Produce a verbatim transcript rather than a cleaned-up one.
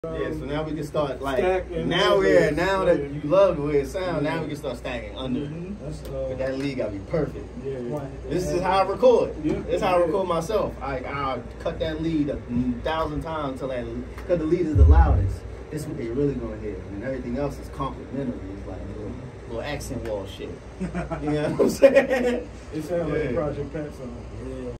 Yeah, so now we can start like Stacking now we're now that yeah. you love the way it sounds. Now we can start stacking under. Mm-hmm. That's, uh, But that lead gotta be perfect. Yeah, yeah. This is how I record. Yeah. This is how I Yeah. record myself. I I cut that lead a thousand times till that because the lead is the loudest. This is what they really gonna hear, and everything else is complimentary. It's like little, little accent wall shit. You know what I'm saying? It sounds Yeah. like a Project Pat song. Yeah.